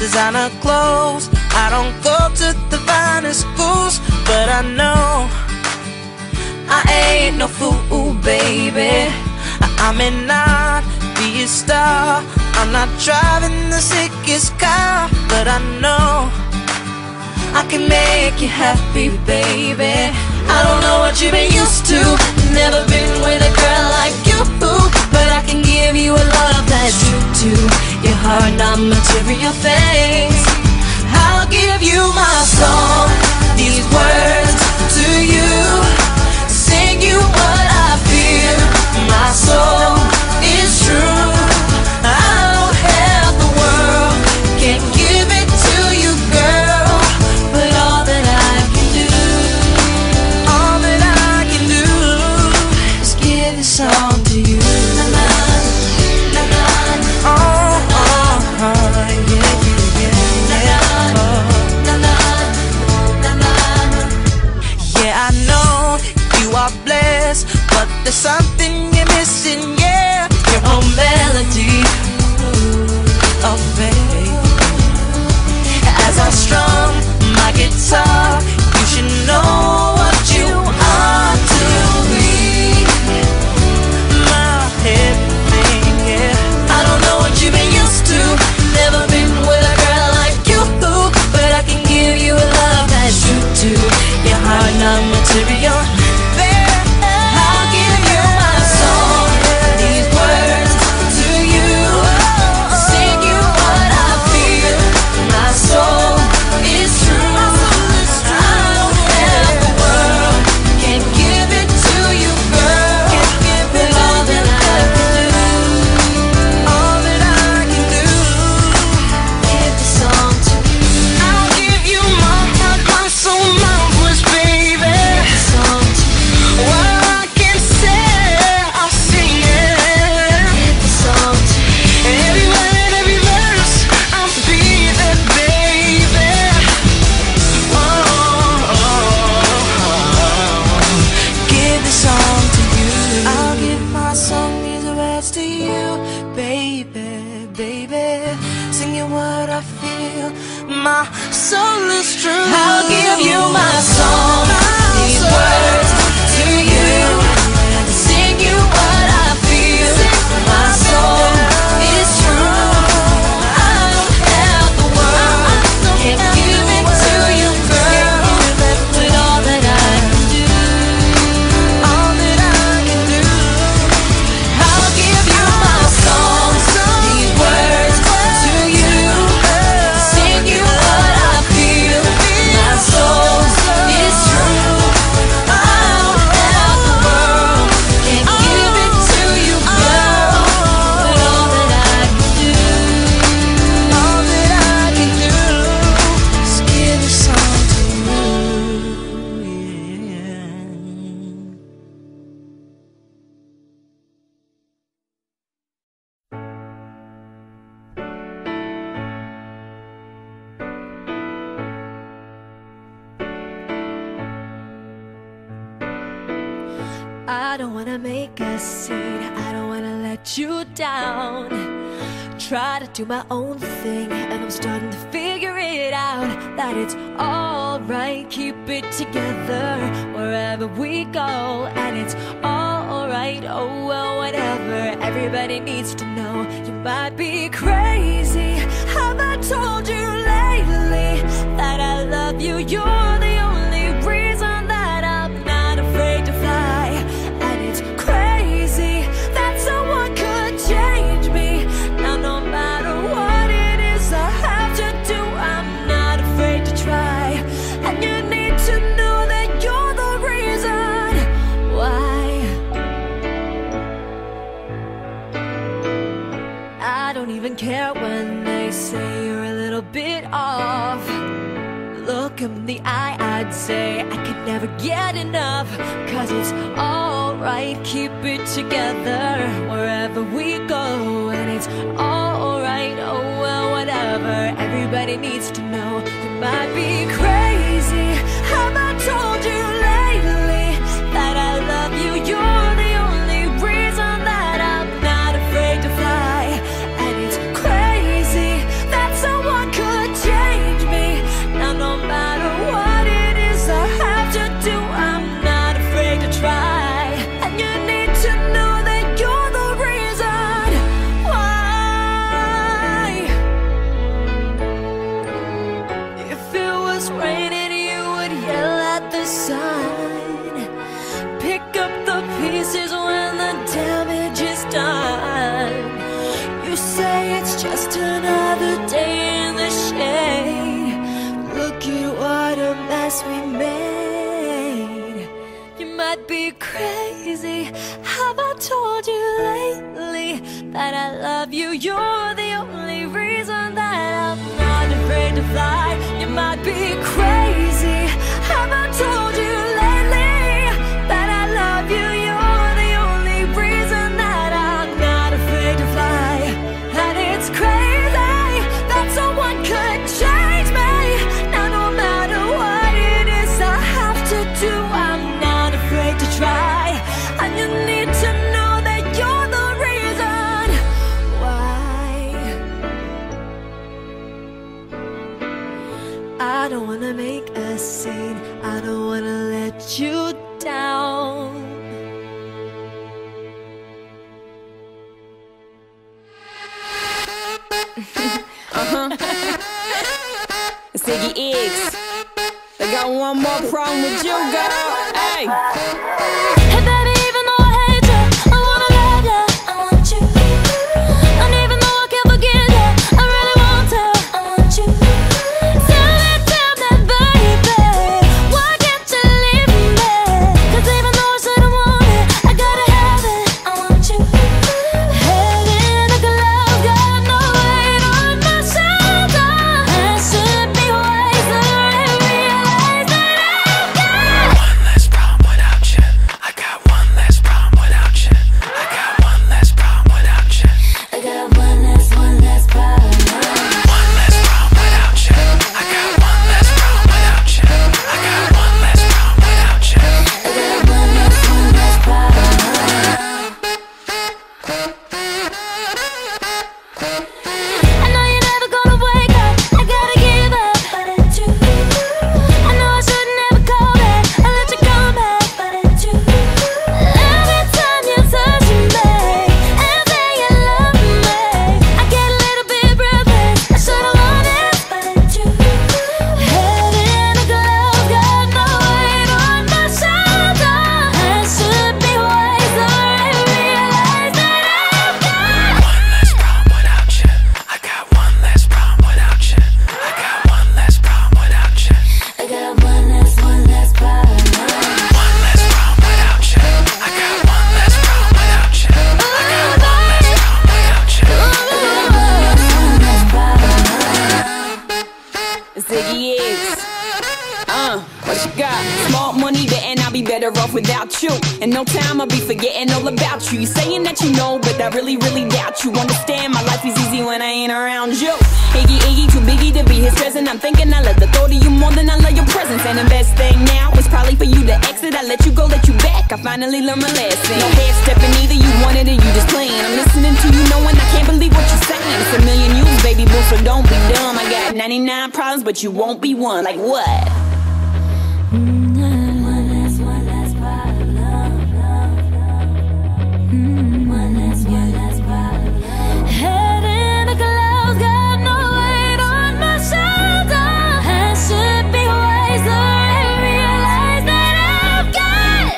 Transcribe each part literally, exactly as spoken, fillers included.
designer clothes. I don't go to the finest schools, but I know I ain't no fool, baby. I may not be a star, I'm not driving the sickest car, but I know I can make you happy, baby. I don't know what you've been used to, never been with a girl like you, but I can give you a love that's true to your heart, not material things. I'll give you my song, these words to you, sing you what I feel. My soul is true. I don't have the world, can't give it to you, girl, but all that I can do, all that I can do is give this song to you. Na na, na na, oh, oh, oh, yeah, yeah, yeah, oh. Na na, na na, yeah, I know you are blessed, but there's something you're missing, yeah, your own melody. Oh baby, as I strum my guitar, you should know what you are to me, my everything, yeah. I don't know what you've been used to, never been with a girl like you, but I can give you a love that's true to your heart, not material. I'll give you my song, these words to you, sing you what I feel. My soul is true. I don't have the world, can't give it to you, girl, but all that I can do, all that I can do, give the song to you. I'll give you my heart, my soul, my voice, baby. Give the song to you. What I can say, I'll sing it. Give the song to you. Every word, every verse, I'll be there, baby. Oh, oh, oh. Give the song to you. I'll give my song, these words to you, baby, baby. Singing what I feel, my soul is true. I'll give you my song, these words to you, sing you what I feel. My soul is true. I don't have the world, can't give it to you, girl, but all that I can do, all that I can do, I'll give you my song, these words to you, sing you what I feel. My soul is true. I don't have the world, can't give it to you, girl, but all that I can do, all that I can do is give a song to you, yeah. I don't wanna make a scene, I don't wanna let you down. Try to do my own thing, and I'm starting to figure it out, that it's alright, keep it together wherever we go, and it's alright, oh well, whatever. Everybody needs to know you might be crazy. Have I told you lately that I love you? You're the only reason that I'm not afraid to fly. And it's crazy that someone could change me. Now no matter what it is I have to do, I'm not afraid to try. And you need to know that you're the reason why. I don't even care when they say you're a little bit off. Look 'em in the eye, I'd say I could never get enough. Cause it's alright, keep it together wherever we go, and it's alright, oh well, whatever. Everybody needs to know you might be crazy. Have I told you lately that I love you? You're the only reason that I'm not afraid to fly. And it's crazy that someone could this is when the damage is done. You say it's just another day in the shade. Look at what a mess we made. You might be crazy. Have I told you lately that I love you? You're the only reason that I'm not afraid to fly. You might be crazy. Have I told you lately that I love you? You're the only reason that I'm not afraid to fly. And it's crazy that someone could change me. Now no matter what it is I have to do, I'm not afraid to try. And you need to know that you're the reason why. I don't wanna make a scene, I don't wanna let you down. Uh-huh. It's Piggy X. I got one more problem with you, girl. Hey. Hey baby, even though I hate you, I wanna love you. I want you. And even though I can't forget you, I really want to. I want you. Tell me, tell me, baby, why can't you leave me? 'Cause even though I shouldn't want it, I gotta have it. I want you. Head in a glove, got no weight on my shoulder. I should be wiser and realize that I've got one less problem without you. I got one less problem without you. I got one less problem without you. I got one less, one less problem. One less problem without you. I got one less problem without you. I got one less problem without you. I got one less, one less problem. I know you're never gonna wake up, I gotta give up, but it's you. I know I should never call back, I let you come back, but it's you. Every time you touch me and say you love me, I get a little bit breathless, I should've known it, but it's you. Head in a glove, got no weight on my shoulder. I should be wiser and realize that I've got One less problem without you. I got one less problem without you. I got one less problem without you. I got one less, one less problem. One less problem without you. I got one less problem without you. I got one less problem without you. It's Piggy X. Uh, what you got? Small money, but and I'll be better off without you. In no time, I'll be forgetting all about you. You saying that you know, but I really, really doubt you. Understand, my life is easy when I ain't around you. Iggy, Iggy, too biggie to be his present. I'm thinking I love the thought of you more than I love your presence. And the best thing now is probably for you to exit. I let you go, let you back. I finally learned my lesson. No head stepping either, you wanted it, you just playing. I'm listening to you knowing I can't believe what you're saying. It's a million yous, baby boo, so don't be dumb. I got ninety-nine problems, but you won't be one. Like what? One less, one less problem. One less, one less problem. Head in a glove, got no weight on my shoulder. I should be wiser and realize that I've got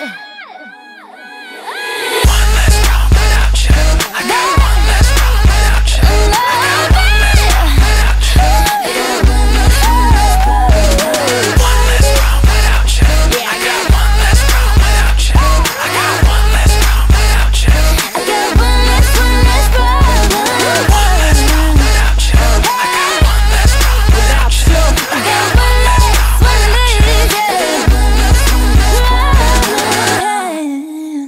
One less problem without you. I got one less problem without you. I got one less problem without you. I got one less, one less problem. One less problem without you. Yeah, I got one less problem without you. I got one less problem without you. I got one less, one less problem. One less problem without you. I got one less problem without you. I got one less problem without you.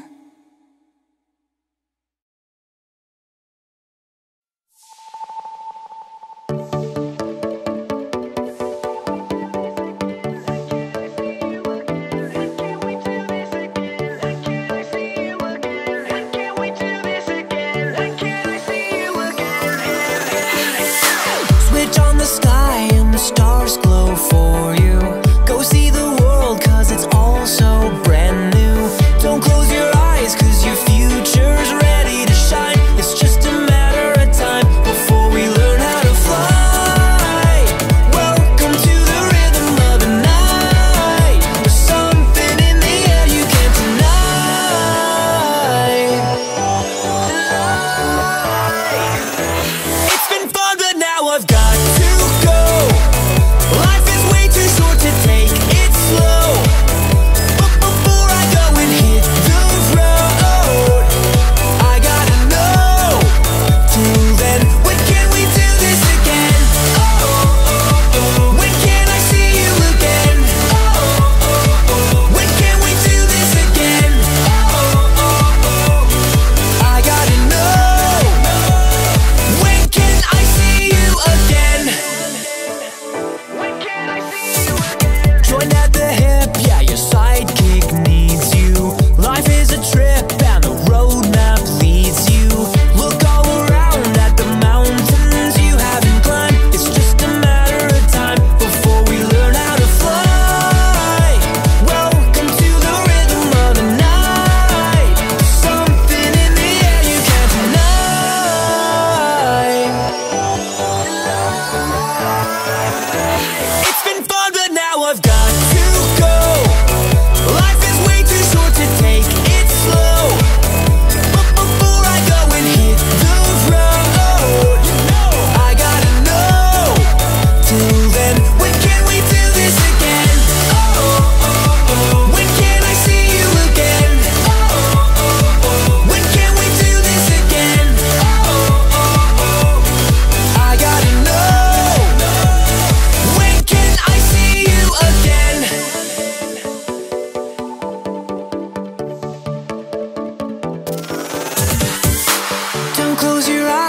Switch on the sky and the stars glow for you. Go see the world 'cause it's all so brand new. Don't close your eyes 'cause your future's ready to shine. It's just a matter of time before we learn how to fly. Welcome to the rhythm of the night. There's something in the air you can't deny.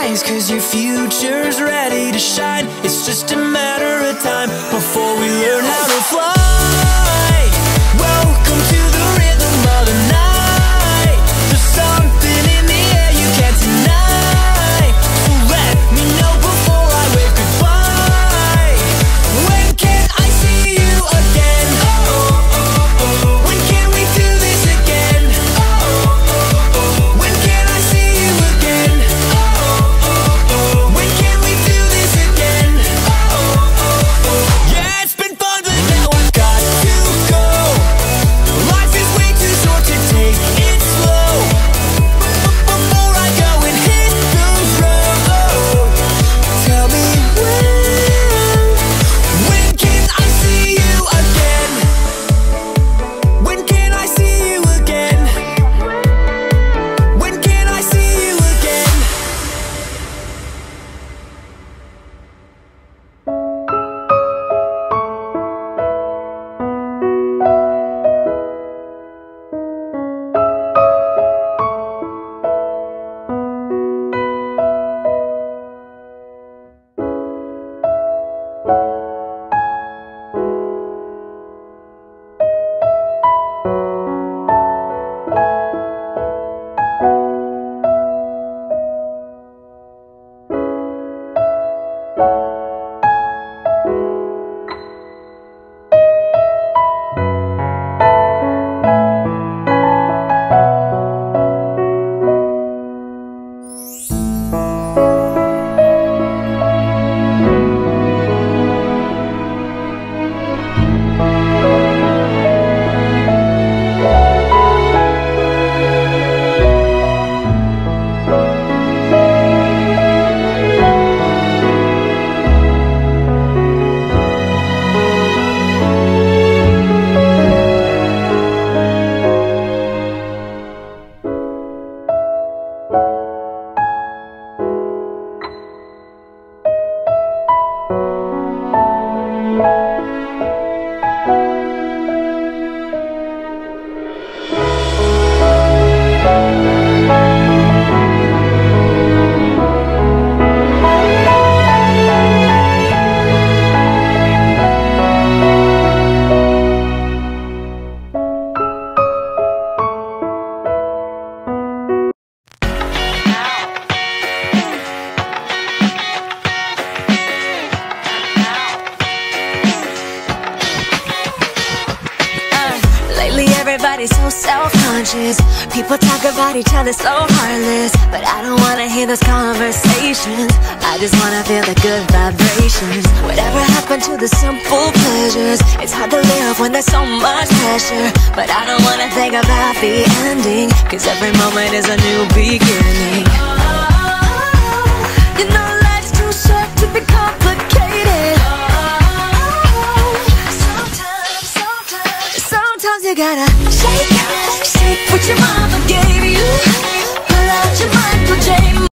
eyes, cause your future's ready to shine. It's just a matter of time before we learn how to fly. Welcome to the rhythm of the night. There's something in the air you can't deny. So let me know before I wave goodbye. When can I see you again? Oh, oh, oh, oh. When can we do this again? Oh, oh, oh, oh. When can I see you again? Oh, oh, oh, oh. When can we do this again? Oh, oh, oh, oh. Yeah, it's been fun, but now I've got to go. Life is way too short to take it slow. Before I go and hit the road, tell me when. When can I see you again? When can I see you again? When can I see you again? Lately everybody's so self-conscious. People talk about each other so heartless, but I don't wanna hear those conversations. I just wanna feel the good vibrations. Whatever happened to the simple pleasures? It's hard to live when there's so much pressure, but I don't wanna think about the ending, cause every moment is a new beginning. You know life's too short to be complicated. Sometimes you gotta shake, shake what your mama gave you. Pull out your mind, project.